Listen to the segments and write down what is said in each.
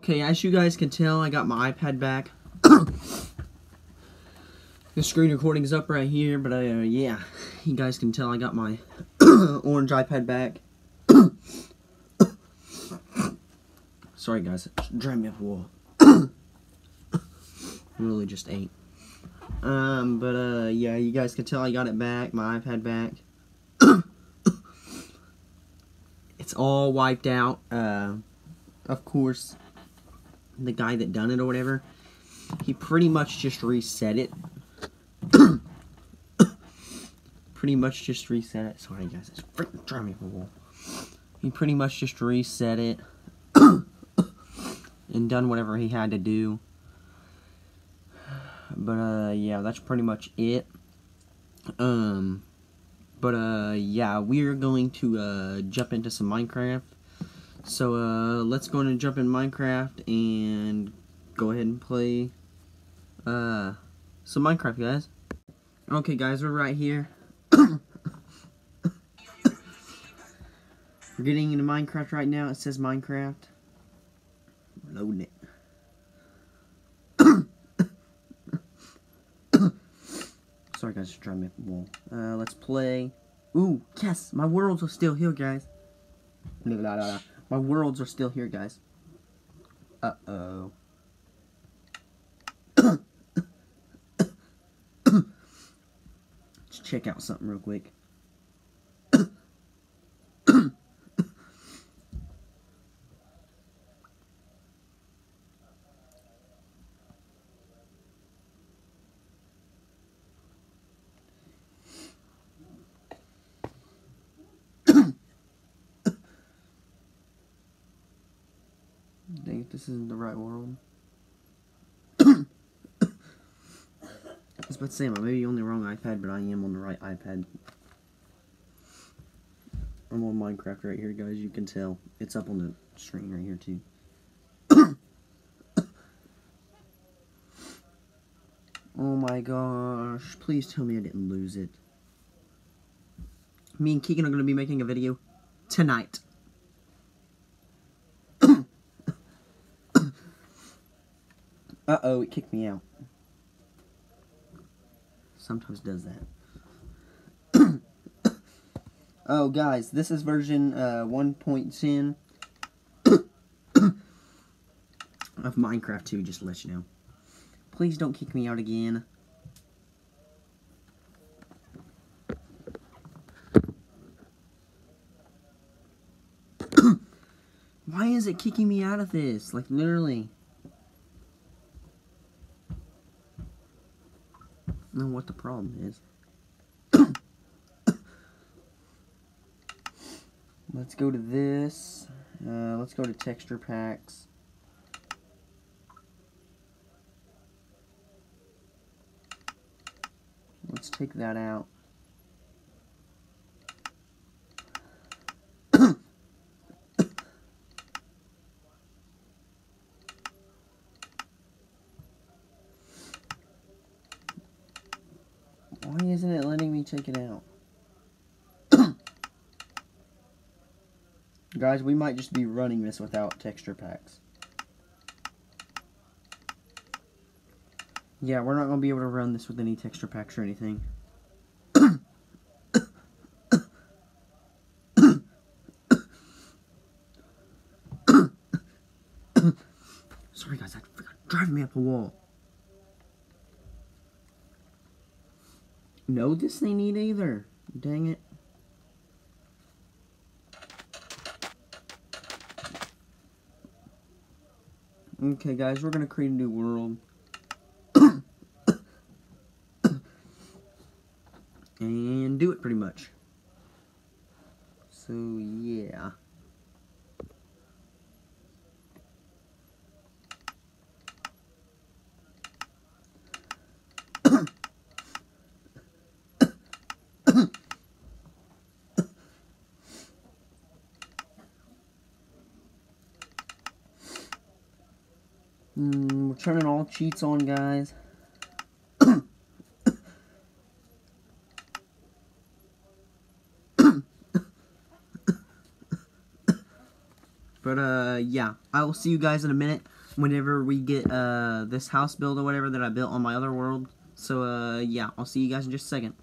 Okay, as you guys can tell, I got my iPad back. The screen recording is up right here, but yeah, you guys can tell I got my orange iPad back. Sorry guys, it's driving me up a wall. Really just ate. Yeah, you guys can tell I got it back, my iPad back. It's all wiped out. Of course, the guy that done it or whatever, he pretty much just reset it. Pretty much just reset it. Sorry guys, it's freaking driving me up a wall. He pretty much just reset it and done whatever he had to do. But yeah, that's pretty much it. Yeah, we're going to jump into some Minecraft. So let's go and jump in Minecraft and go ahead and play some Minecraft, guys. Okay guys, we're right here. We're getting into Minecraft right now. It says Minecraft. We're loading it. Sorry guys, just trying to make a wall. Let's play. Ooh, yes, my worlds are still here, guys. My worlds are still here, guys. Uh-oh. Let's check out something real quick. Dang it, this isn't the right world. I was about to say, I may be on the wrong iPad, but I am on the right iPad. I'm on Minecraft right here, guys. You can tell. It's up on the screen right here, too. Oh my gosh. Please tell me I didn't lose it. Me and Keegan are going to be making a video tonight. Uh-oh, it kicked me out. Sometimes does that. Oh, guys, this is version 1.10 of Minecraft 2, just to let you know. Please don't kick me out again. Why is it kicking me out of this? Like, literally. I don't know what the problem is. Let's go to this. Let's go to texture packs. Let's take that out. Why isn't it letting me take it out? Guys, we might just be running this without texture packs. Yeah, we're not going to be able to run this with any texture packs or anything. Sorry guys, that freaking driving me up a wall. No, this ain't it either. Dang it. Okay guys, we're going to create a new world. And do it pretty much. So yeah. We're turning all cheats on, guys. But yeah, I will see you guys in a minute whenever we get this house built or whatever that I built on my other world. So yeah, I'll see you guys in just a second.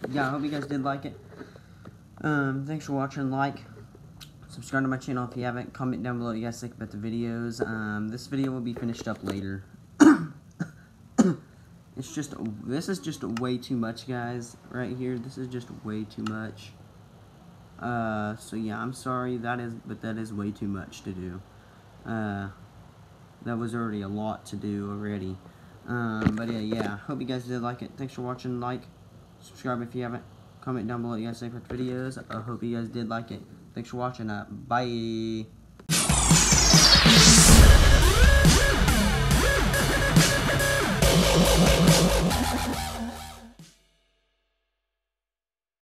yeah, I hope you guys did like it. Thanks for watching. Like, subscribe to my channel if you haven't. Comment down below what you guys think about the videos. This video will be finished up later. This is just way too much, guys, right here. This is just way too much. So yeah, I'm sorry, but that is way too much to do. That was already a lot to do already. But yeah, hope you guys did like it. Thanks for watching. Like, subscribe if you haven't. Comment down below what you guys think about the videos. I hope you guys did like it. Thanks for watching. Bye.